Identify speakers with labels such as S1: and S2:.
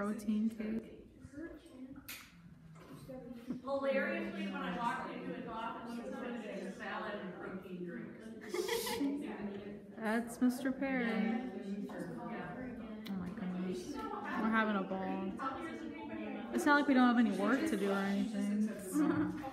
S1: protein cake.
S2: Hilariously, when I walked into his office, he was getting a salad and protein drink.
S1: That's Mr. Perry. Oh my goodness. We're having a ball. It's not like we don't have any work to do or anything.